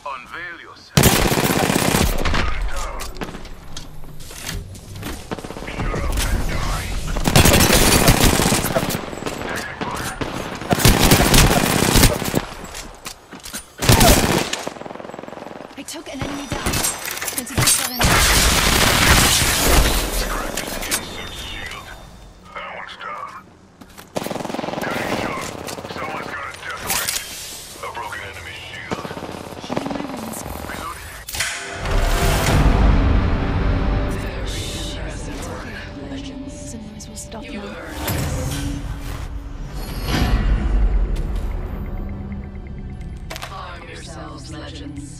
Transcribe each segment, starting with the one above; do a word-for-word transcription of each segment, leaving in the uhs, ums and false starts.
Unveil yourself. I took an enemy down. Könnte das darin stop You now. heard. Arm yourselves, legends.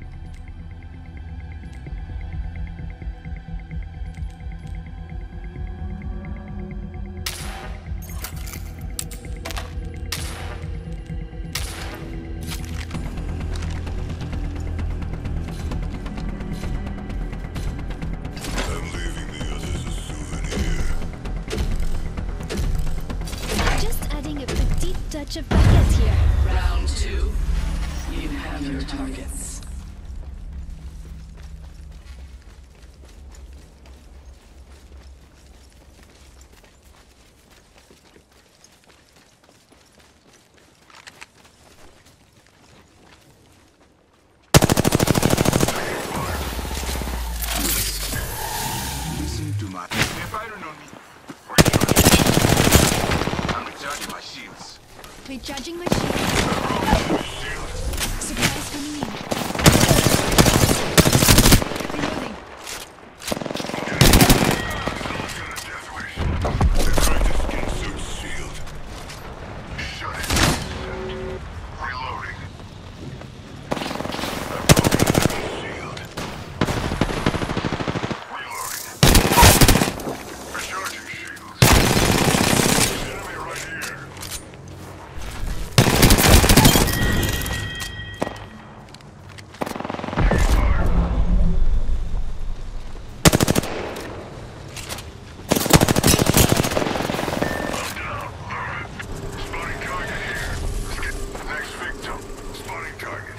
Touch of baguette here. Round two. You have your targets. Listen to my... They're firing on me. I'm recharging my shields. Recharging my shield. Supplies coming in. Reloading. Target.